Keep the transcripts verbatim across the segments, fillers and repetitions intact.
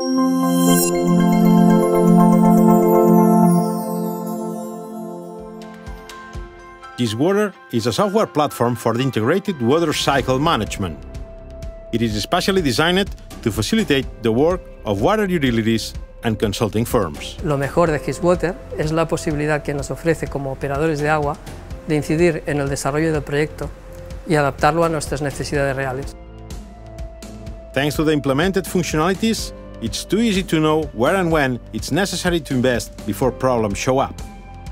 Giswater is a software platform for the integrated water cycle management. It is especially designed to facilitate the work of water utilities and consulting firms. Lo mejor de Giswater es la posibilidad que nos ofrece como operadores de agua de incidir en el desarrollo del proyecto y adaptarlo a nuestras necesidades reales. Thanks to the implemented functionalities, it's too easy to know where and when it's necessary to invest before problems show up.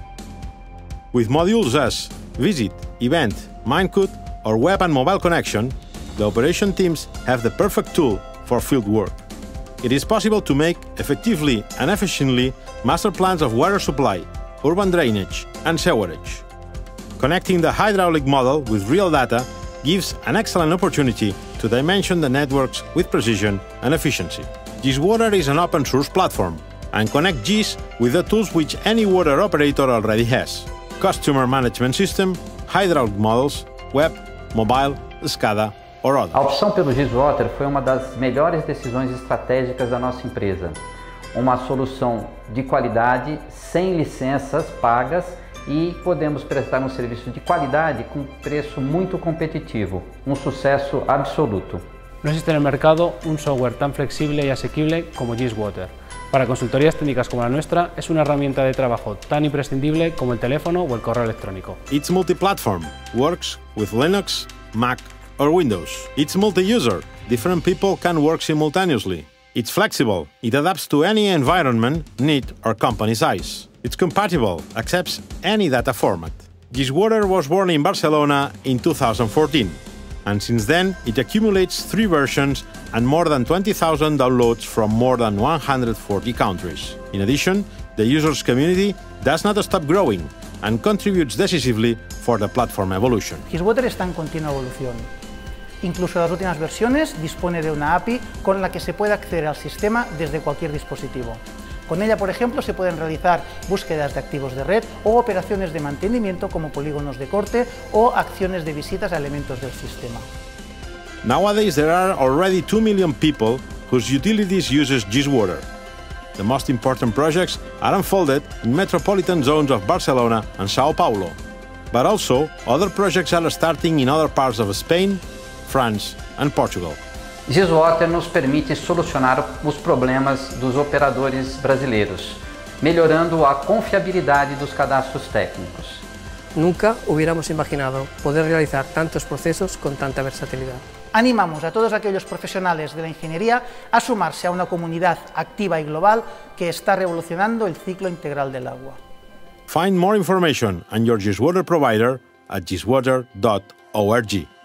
With modules as Visit, Event, Minecut, or Web and Mobile Connection, the operation teams have the perfect tool for field work. It is possible to make effectively and efficiently master plans of water supply, urban drainage, and sewerage. Connecting the hydraulic model with real data gives an excellent opportunity to dimension the networks with precision and efficiency. Giswater is an open-source platform and connects Gis with the tools which any water operator already has: customer management system, hydraulic models, web, mobile, SCADA, or other. A opção pelo Giswater foi uma das melhores decisões estratégicas da nossa empresa. Uma solução de qualidade, sem licenças pagas, e podemos prestar um serviço de qualidade com preço muito competitivo. Um sucesso absoluto. No existe en el mercado un software tan flexible y asequible como Giswater. Para consultorías técnicas como la nuestra, es una herramienta de trabajo tan imprescindible como el teléfono o el correo electrónico. It's multi-platform, works with Linux, Mac, or Windows. It's multi-user, different people can work simultaneously. It's flexible, it adapts to any environment, need, or company size. It's compatible, accepts any data format. Giswater was born in Barcelona in two thousand fourteen. And since then, it accumulates three versions and more than twenty thousand downloads from more than one hundred forty countries. In addition, the users' community does not stop growing and contributes decisively for the platform evolution. Giswater está en continua evolución. Incluso las últimas versiones dispone de una A P I con la que se puede acceder al sistema desde cualquier dispositivo. Con ella, por ejemplo, se pueden realizar búsquedas de activos de red o operaciones de mantenimiento como polígonos de corte o acciones de visitas a elementos del sistema. Nowadays, there are already two million people whose utilities uses Giswater. The most important projects are unfolded in metropolitan zones of Barcelona and São Paulo. But also, other projects are starting in other parts of Spain, France and Portugal. Giswater nos permite solucionar os problemas dos operadores brasileiros, melhorando a confiabilidade dos cadastros técnicos. Nunca hubiéramos imaginado poder realizar tantos procesos con tanta versatilidad. Animamos a todos aquellos profesionales de la ingeniería a sumarse a una comunidad activa y global que está revolucionando el ciclo integral del agua. Find more information on your Giswater provider at giswater dot org.